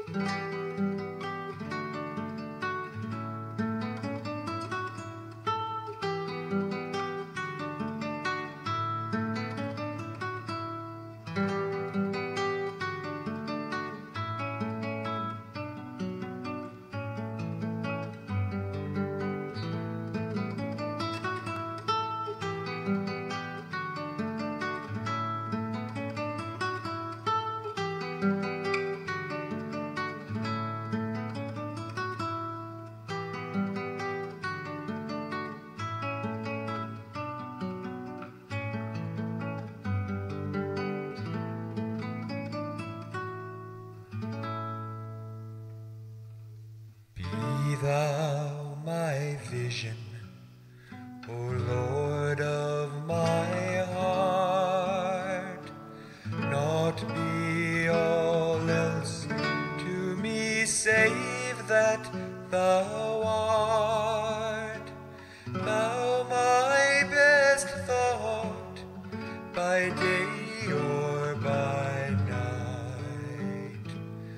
Be thou my vision, O Lord of my heart, naught be all else to me save that thou art. Thou my best thought, by day or by night,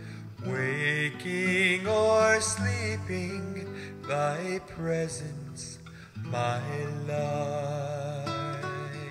waking or sleeping, thy presence my light.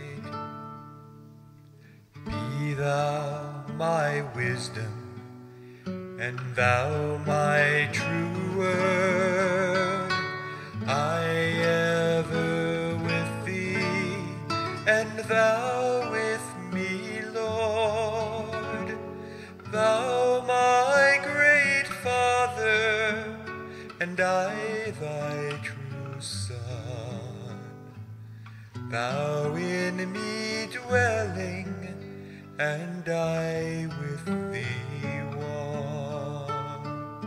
Be thou my wisdom, and thou my true word. I ever with thee, and thou with me, Lord. Thou my great Father, and I thy true Son. Thou in me dwelling, and I with thee one.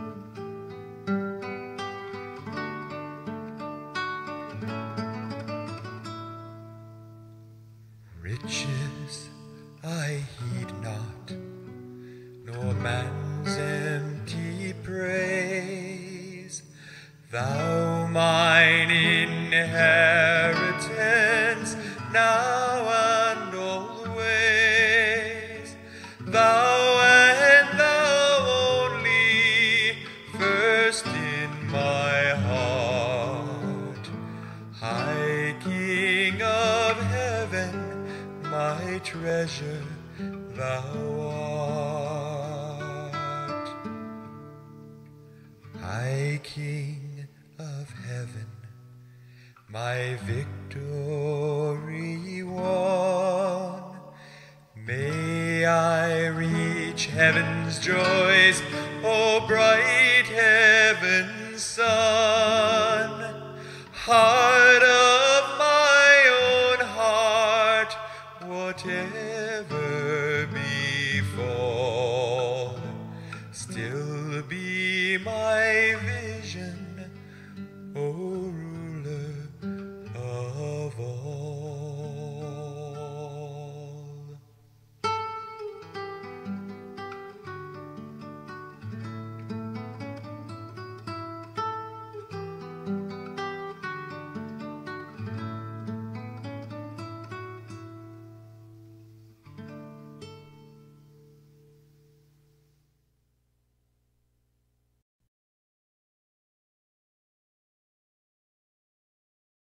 Riches I heed not, nor man's empty praise. Thou mine inheritance, now and always. Thou and thou only, first in my heart. High King of heaven, my treasure thou art. High King of heaven, my victory won, may I reach heaven's joys, O bright heaven's sun.